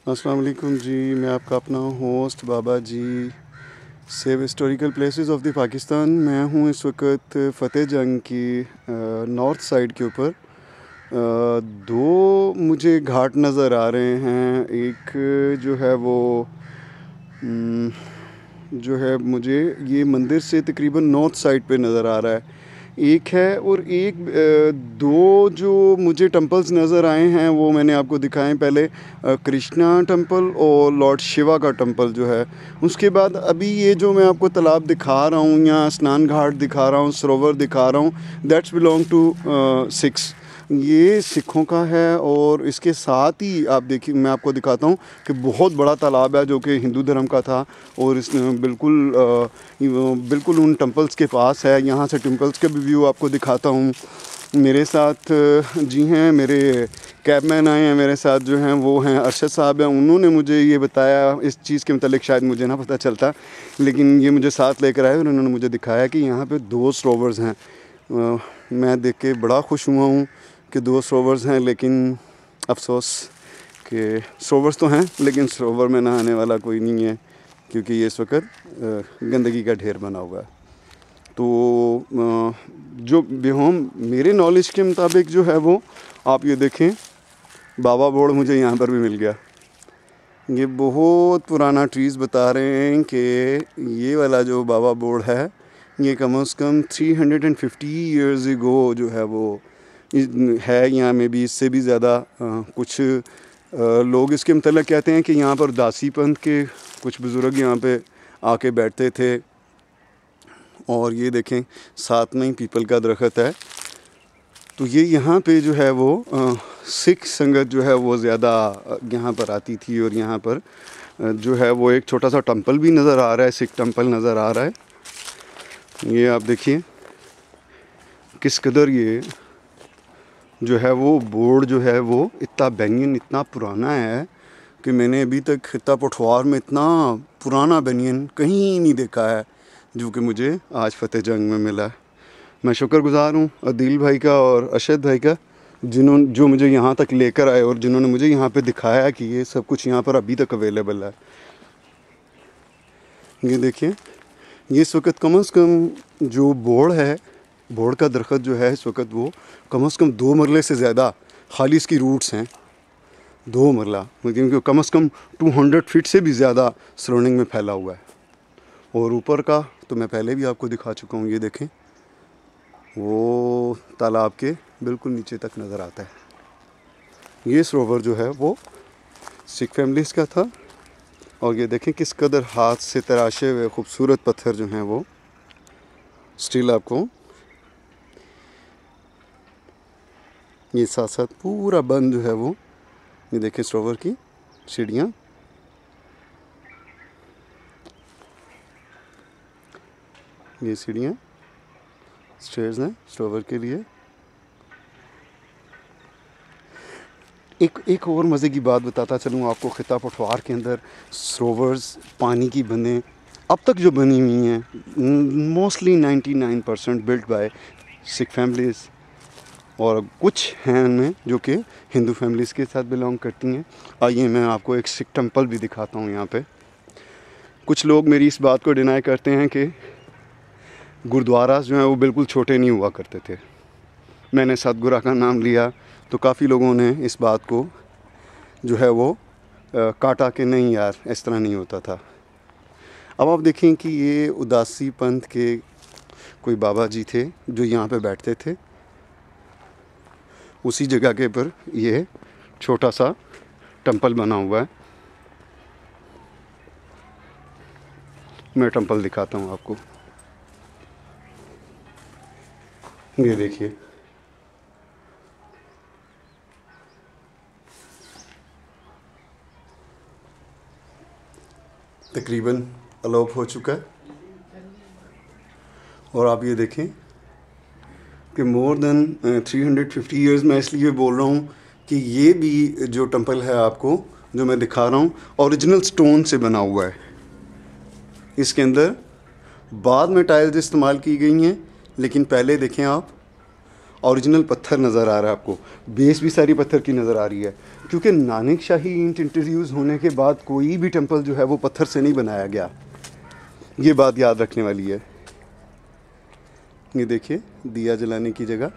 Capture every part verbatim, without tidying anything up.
अस्सलाम वालेकुम जी, मैं आपका अपना host Baba ji save historical places of the Pakistan. मैं हूँ इस वक्त फ़तेह जंग की नॉर्थ साइड के ऊपर। दो मुझे घाट नज़र आ रहे हैं। एक जो है वो जो है मुझे ये मंदिर से तकरीबन नॉर्थ साइड पे नज़र आ रहा है, एक है। और एक दो जो मुझे टेंपल्स नज़र आए हैं वो मैंने आपको दिखाए पहले, कृष्णा टेंपल और लॉर्ड शिवा का टेंपल जो है। उसके बाद अभी ये जो मैं आपको तालाब दिखा रहा हूँ या स्नान घाट दिखा रहा हूँ, सरोवर दिखा रहा हूँ, दैट्स बिलोंग टू सिख्स। ये सिखों का है। और इसके साथ ही आप देखिए, मैं आपको दिखाता हूँ कि बहुत बड़ा तालाब है जो कि हिंदू धर्म का था और इस बिल्कुल बिल्कुल उन टेंपल्स के पास है। यहाँ से टेंपल्स का भी व्यू आपको दिखाता हूँ। मेरे साथ जी हैं, मेरे कैबमैन आए हैं मेरे साथ जो हैं वो हैं अरशद साहब हैं। उन्होंने मुझे ये बताया, इस चीज़ के मतलब शायद मुझे ना पता चलता, लेकिन ये मुझे साथ लेकर आए और उन्होंने मुझे दिखाया कि यहाँ पे दो सरोवर्स हैं। मैं देख के बड़ा खुश हुआ हूँ कि दो सरोवर्स हैं, लेकिन अफसोस कि सरोवर्स तो हैं लेकिन सरोवर में नहाने वाला कोई नहीं है, क्योंकि ये इस वक्त गंदगी का ढेर बना हुआ है। तो जो बिहोम मेरे नॉलेज के मुताबिक जो है वो आप ये देखें, बाबा बोर्ड मुझे यहाँ पर भी मिल गया। ये बहुत पुराना ट्रीज़ बता रहे हैं कि ये वाला जो बाबा बोर्ड है ये कम से कम three hundred and fifty years ago जो है वो है, यहाँ में भी इससे भी ज़्यादा। कुछ आ, लोग इसके मतलब कहते हैं कि यहाँ पर दासी पंथ के कुछ बुज़ुर्ग यहाँ पे आके बैठते थे। और ये देखें साथ में ही पीपल का दरख्त है। तो ये यहाँ पे जो है वो आ, सिख संगत जो है वो ज़्यादा यहाँ पर आती थी। और यहाँ पर जो है वो एक छोटा सा टेंपल भी नज़र आ रहा है, सिख टेंपल नज़र आ रहा है। ये आप देखिए किस कदर ये जो है वो बोर्ड जो है वो इतना बेनियन इतना पुराना है कि मैंने अभी तक खित्ता पठवार में इतना पुराना बेनियन कहीं नहीं देखा है जो कि मुझे आज फ़तेह जंग में मिला। मैं शुक्रगुज़ार हूँ अदील भाई का और अरशद भाई का, जिन्होंने जो मुझे यहाँ तक लेकर आए और जिन्होंने मुझे यहाँ पे दिखाया कि ये सब कुछ यहाँ पर अभी तक अवेलेबल है। ये देखिए, ये इस वक्त कम से कम जो बोर्ड है, बोर्ड का दरख्त जो है इस वक्त वो कम से कम दो मरले से ज़्यादा खाली इसकी रूट्स हैं, दो मरला, क्योंकि कम से कम टू हंड्रेड फीट से भी ज़्यादा सराउंडिंग में फैला हुआ है। और ऊपर का तो मैं पहले भी आपको दिखा चुका हूँ। ये देखें, वो तालाब के बिल्कुल नीचे तक नज़र आता है। ये सरोवर जो है वो सिख फैमिलीज़ का था। और ये देखें किस कदर हाथ से तराशे हुए खूबसूरत पत्थर जो हैं वो स्टिल आपको ये साथ साथ पूरा बंद जो है वो, ये देखें सरोवर की सीढ़ियाँ। ये सीढ़ियाँ स्टेयर्स हैं सरोवर के लिए। एक एक और मज़े की बात बताता चलूँ आपको, खिता पठवार के अंदर सरोवर्स पानी की बंदें अब तक जो बनी हुई हैं mostly ninety nine percent built by Sikh families, और कुछ हैं उनमें जो कि हिंदू फैमिलीज़ के साथ बिलोंग करती हैं। आइए मैं आपको एक सिख टेंपल भी दिखाता हूँ यहाँ पे। कुछ लोग मेरी इस बात को डिनाई करते हैं कि गुरुद्वारा जो हैं वो बिल्कुल छोटे नहीं हुआ करते थे। मैंने सतगुरा का नाम लिया तो काफ़ी लोगों ने इस बात को जो है वो आ, काटा कि नहीं यार इस तरह नहीं होता था। अब आप देखें कि ये उदासी पंथ के कोई बाबा जी थे जो यहाँ पे बैठते थे। उसी जगह के पर ये छोटा सा टेंपल बना हुआ है। मैं टेंपल दिखाता हूँ आपको। ये देखिए, तकरीबन अलोप हो चुका है। और आप ये देखें कि more than three hundred fifty years, मैं इसलिए बोल रहा हूँ कि ये भी जो टेंपल है आपको जो मैं दिखा रहा हूँ ओरिजिनल स्टोन से बना हुआ है। इसके अंदर बाद में टाइल्स इस्तेमाल की गई हैं, लेकिन पहले देखें आप ओरिजिनल पत्थर नज़र आ रहा है आपको। बेस भी सारी पत्थर की नज़र आ रही है। क्योंकि नानक शाही ईंट इंट्रोड्यूस होने के बाद कोई भी टेंपल जो है वो पत्थर से नहीं बनाया गया, ये बात याद रखने वाली है। ये देखिए दिया जलाने की जगह,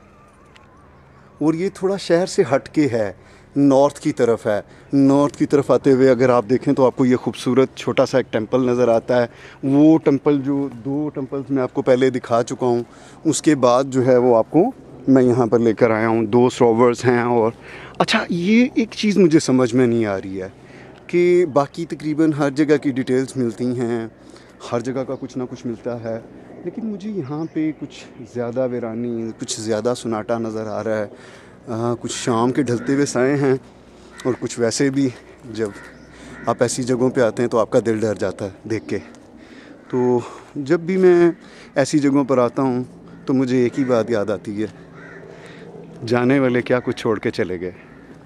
और ये थोड़ा शहर से हट के है, नॉर्थ की तरफ है। नॉर्थ की तरफ आते हुए अगर आप देखें तो आपको ये खूबसूरत छोटा सा एक टेंपल नज़र आता है। वो टेंपल जो दो टेंपल्स मैं आपको पहले दिखा चुका हूँ, उसके बाद जो है वो आपको मैं यहाँ पर लेकर आया हूँ। दो सरोवर्स हैं। और अच्छा, ये एक चीज़ मुझे समझ में नहीं आ रही है कि बाकी तकरीबन हर जगह की डिटेल्स मिलती हैं, हर जगह का कुछ ना कुछ मिलता है, लेकिन मुझे यहाँ पे कुछ ज़्यादा वीरानी, कुछ ज़्यादा सुनाटा नज़र आ रहा है। आ, कुछ शाम के ढलते हुए साए हैं, और कुछ वैसे भी जब आप ऐसी जगहों पे आते हैं तो आपका दिल डर जाता है देख के। तो जब भी मैं ऐसी जगहों पर आता हूँ तो मुझे एक ही बात याद आती है, जाने वाले क्या कुछ छोड़ के चले गए।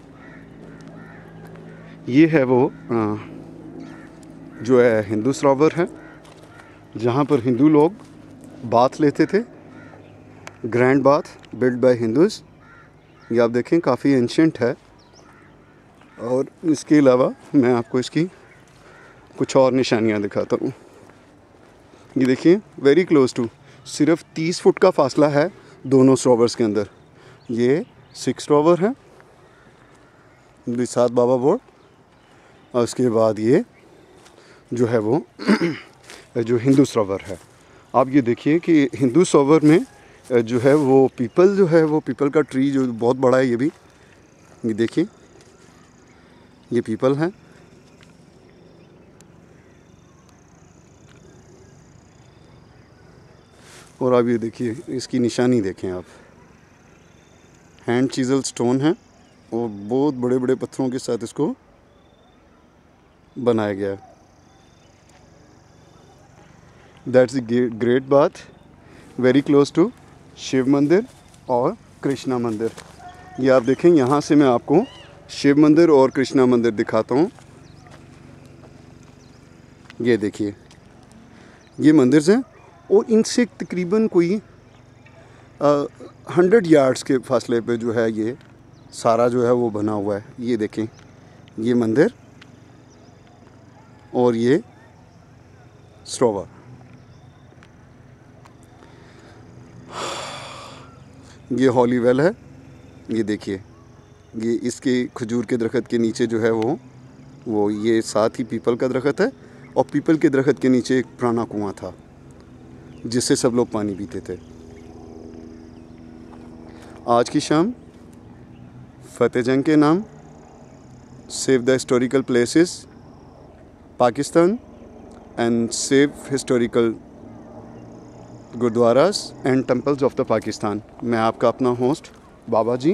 ये है वो आ, जो है हिंदू सरोवर है, जहाँ पर हिंदू लोग बाथ लेते थे, grand bath build by Hindus. ये आप देखें काफ़ी एंशिएंट है। और इसके अलावा मैं आपको इसकी कुछ और निशानियाँ दिखाता हूँ। ये देखिए वेरी क्लोज टू, सिर्फ तीस फुट का फासला है दोनों सरोवर्स के अंदर। ये सिक्स सरोवर है, सात बाबा बोर्ड, और उसके बाद ये जो है वो जो हिंदू सरोवर है। आप ये देखिए कि हिंदू सरोवर में जो है वो पीपल जो है वो पीपल का ट्री जो बहुत बड़ा है, ये भी ये देखिए ये पीपल है। और आप ये देखिए इसकी निशानी देखें आप, हैंड चीजल स्टोन है और बहुत बड़े बड़े पत्थरों के साथ इसको बनाया गया है। That's the great bath, very close to Shiv mandir और कृष्णा मंदिर। ये आप देखें, यहाँ से मैं आपको शिव मंदिर और कृष्णा मंदिर दिखाता हूँ। ये देखिए ये मंदिर हैं, और इनसे तकरीबन कोई हंड्रेड यार्ड्स के फासले पे जो है ये सारा जो है वो बना हुआ है। ये देखें ये मंदिर और ये सरोवर। ये हॉली वेल है। ये देखिए ये इसके खजूर के दरख्त के नीचे जो है वो वो ये साथ ही पीपल का दरख्त है, और पीपल के दरख्त के नीचे एक पुराना कुआं था जिससे सब लोग पानी पीते थे। आज की शाम फतेह जंग के नाम, save the historical places Pakistan and save historical gurdwaras and temples of the Pakistan. मैं आपका अपना होस्ट बाबा जी,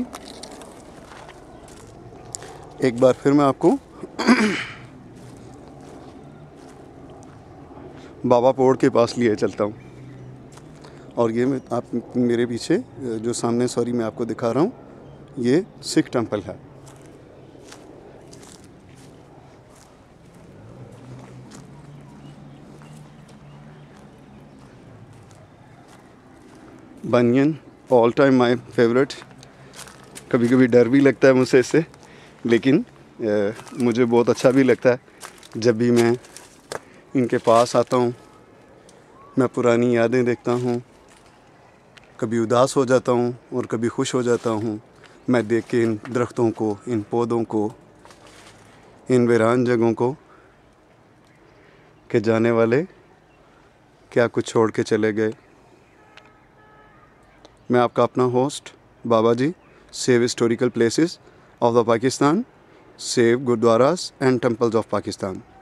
एक बार फिर मैं आपको बाबा पोड़ के पास लिए चलता हूँ। और ये मैं आप मेरे पीछे जो सामने सॉरी मैं आपको दिखा रहा हूँ, ये सिख टेम्पल है। Banyan all time my favourite. कभी कभी डर भी लगता है मुझसे इससे, लेकिन ए, मुझे बहुत अच्छा भी लगता है जब भी मैं इनके पास आता हूँ। मैं पुरानी यादें देखता हूँ, कभी उदास हो जाता हूँ और कभी खुश हो जाता हूँ। मैं देख के इन दरख्तों को, इन पौधों को, इन वीरान जगहों को कि जाने वाले क्या कुछ छोड़ के चले गए। मैं आपका अपना host Baba ji, save historical places of the Pakistan, save gurdwaras and temples of Pakistan.